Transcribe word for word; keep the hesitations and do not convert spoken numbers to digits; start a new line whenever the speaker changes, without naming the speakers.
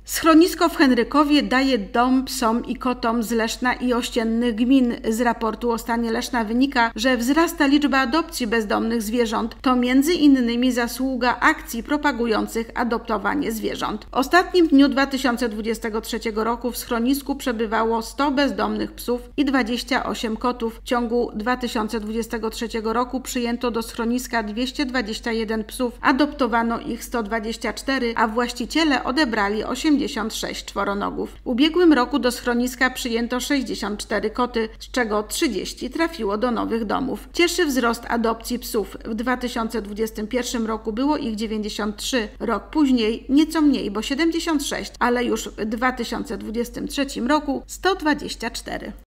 Schronisko w Henrykowie daje dom psom i kotom z Leszna i ościennych gmin. Z raportu o stanie Leszna wynika, że wzrasta liczba adopcji bezdomnych zwierząt. To między innymi zasługa akcji propagujących adoptowanie zwierząt. W ostatnim dniu dwa tysiące dwudziestego trzeciego roku w schronisku przebywało sto bezdomnych psów i dwadzieścia osiem kotów. W ciągu dwa tysiące dwudziestego trzeciego roku przyjęto do schroniska dwieście dwadzieścia jeden psów, adoptowano ich sto dwadzieścia cztery, a właściciele odebrali osiemdziesiąt sześć czworonogów. W ubiegłym roku do schroniska przyjęto sześćdziesiąt cztery koty, z czego trzydzieści trafiło do nowych domów. Cieszy wzrost adopcji psów. W dwa tysiące dwudziestym pierwszym roku było ich dziewięćdziesiąt trzy, rok później nieco mniej, bo siedemdziesiąt sześć, ale już w dwa tysiące dwudziestym trzecim roku sto dwadzieścia cztery.